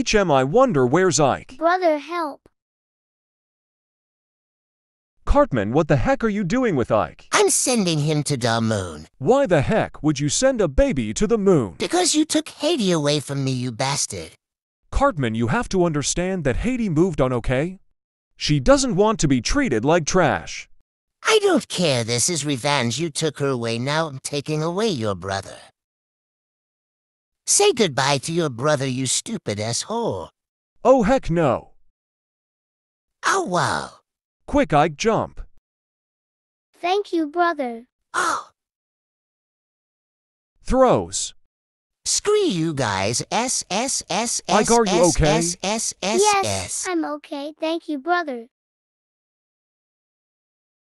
I wonder where's Ike? Brother, help. Cartman, what the heck are you doing with Ike? I'm sending him to the moon. Why the heck would you send a baby to the moon? Because you took Haiti away from me, you bastard. Cartman, you have to understand that Haiti moved on, okay? She doesn't want to be treated like trash. I don't care. This is revenge. You took her away. Now I'm taking away your brother. Say goodbye to your brother, you stupid asshole. Oh heck no. Oh, wow. Quick, Ike, jump. Thank you, brother. Oh, Throws. screw you guys. S, S, S, Ike, S, are you S, okay? S, S, S, Yes, S. I'm okay. Thank you, brother.